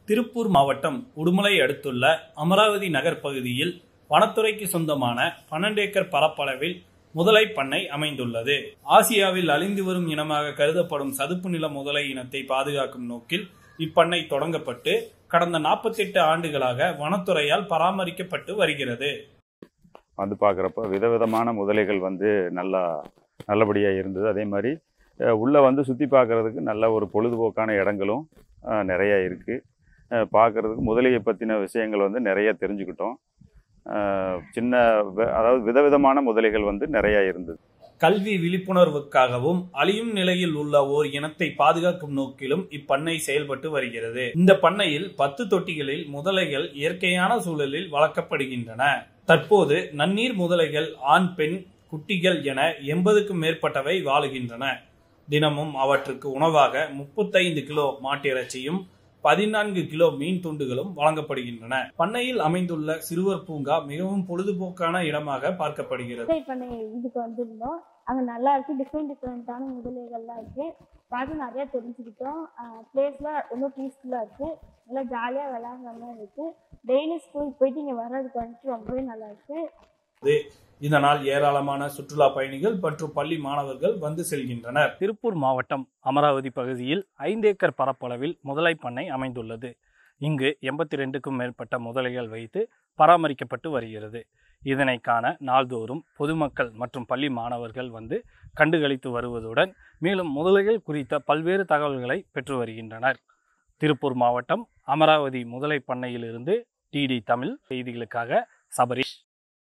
திருப்பூர் மாவட்டம் உடுமலை அடுத்துள்ள அமராவதி நகர் பகுதியில் வனத்துறைக்கு சொந்தமான 12 ஏக்கர் பரப்பளவில் முதலை பண்ணை அமைந்துள்ளது. ஆசியாவில் அழிந்து வரும் இனமாக கருதப்படும் சதுப்பு நில முதலை இனத்தை பாதுகாக்கும் நோக்கில் இப்பண்ணை தொடங்கப்பட்டு கடந்த 48 ஆண்டுகளாக வனத்துறையால் பராமரிக்கப்பட்டு வருகிறது. வந்து பார்க்குறப்ப விதவிதமான முதலைகள் நல்லபடியா இருந்தது. அதே மாதிரி உள்ள சுற்றி பார்க்கறதுக்கு நல்ல ஒரு பொழுதுபோக்கான இடங்களும் நிறைய இருக்கு. பார்க்கறதுக்கு முதலையை பற்றின விஷயங்கள் நிறைய தெரிஞ்சுக்கிட்டோம். அதாவது விதவிதமான முதலைகள் நிறைய இருந்தது. கல்வி விழிப்புணர்வுக்காகவும் அழியும் நிலையில் உள்ள ஓர் இனத்தை பாதுகாக்கும் நோக்கிலும் இப்பண்ணை செயல்பட்டு வருகிறது. இந்த பண்ணையில் 10 தொட்டிகளில் முதலைகள் இயற்கையான சூழலில் வளர்க்கப்படுகின்றன. தற்போது நன்னீர் முதலைகள் ஆண் பெண் குட்டிகள் என 80க்கும் மேற்பட்டவை வாழுகின்றன. தினமும் அவற்றுக்கு உணவாக 35 கிலோ மாட்டிறைச்சியும் 14 கிலோ மீன் துண்டுகளும் வழங்கப்படுகின்றன. பண்ணையில் அமைந்துள்ள சிறுவர் பூங்கா மிகவும் பொழுதுபோக்கான இடமாக பார்க்கப்படுகிறது. இதுக்கு வந்திருந்தோம். அங்க நல்லா இருக்கு. டிஃப்ரெண்டான முதலைகள்லாம் இருக்கு. பார்த்து நிறைய தெரிஞ்சுக்கிட்டோம். பிளேஸ்ல ரொம்ப பீஸ்ஃபுல்லா இருக்கு. நல்லா ஜாலியா விளையாடுற மாதிரி இருக்கு. டெய்லி ஸ்கூல் போயிட்டு இங்க வர்றதுக்கு ரொம்பவே நல்லா இருக்கு. இதனால் ஏராளமான சுற்றுலா பயணிகள் மற்றும் பள்ளி மாணவர்கள் வந்து செல்கின்றனர். திருப்பூர் மாவட்டம் அமராவதி பகுதியில் 5 ஏக்கர் பரப்பளவில் முதலை பண்ணை அமைந்துள்ளது. இங்கு 82க்கும் மேற்பட்ட முதலைகள் வைத்து பராமரிக்கப்பட்டு வருகிறது. இதனை காண நாள்தோறும் பொதுமக்கள் மற்றும் பள்ளி மாணவர்கள் வந்து கண்டுகளித்து வருவதுடன் மேலும் முதலைகள் குறித்த பல்வேறு தகவல்களை பெற்று வருகின்றனர். திருப்பூர் மாவட்டம் அமராவதி முதலை பண்ணையிலிருந்து டிடி தமிழ் செய்திகளுக்காக சபரீஷ்.